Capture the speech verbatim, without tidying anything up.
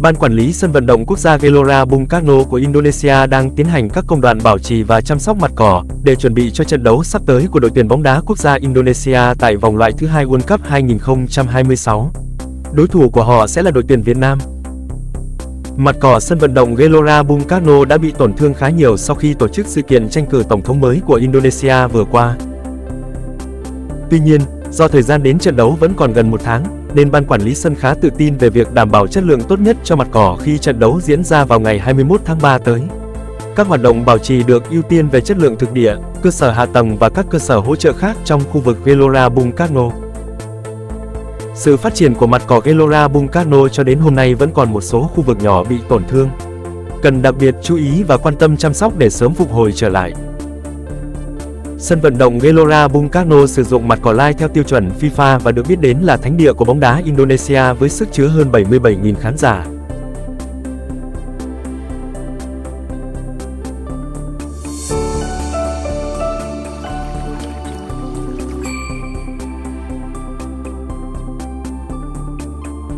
Ban quản lý sân vận động quốc gia Gelora Bung Karno của Indonesia đang tiến hành các công đoạn bảo trì và chăm sóc mặt cỏ để chuẩn bị cho trận đấu sắp tới của đội tuyển bóng đá quốc gia Indonesia tại vòng loại thứ hai World Cup hai nghìn không trăm hai mươi sáu. Đối thủ của họ sẽ là đội tuyển Việt Nam. Mặt cỏ sân vận động Gelora Bung Karno đã bị tổn thương khá nhiều sau khi tổ chức sự kiện tranh cử tổng thống mới của Indonesia vừa qua. Tuy nhiên, do thời gian đến trận đấu vẫn còn gần một tháng, nên ban quản lý sân khá tự tin về việc đảm bảo chất lượng tốt nhất cho mặt cỏ khi trận đấu diễn ra vào ngày hai mươi mốt tháng ba tới. Các hoạt động bảo trì được ưu tiên về chất lượng thực địa, cơ sở hạ tầng và các cơ sở hỗ trợ khác trong khu vực Gelora Bung Karno. Sự phát triển của mặt cỏ Gelora Bung Karno cho đến hôm nay vẫn còn một số khu vực nhỏ bị tổn thương. Cần đặc biệt chú ý và quan tâm chăm sóc để sớm phục hồi trở lại. Sân vận động Gelora Bung Karno sử dụng mặt cỏ lai theo tiêu chuẩn FIFA và được biết đến là thánh địa của bóng đá Indonesia với sức chứa hơn bảy mươi bảy nghìn khán giả.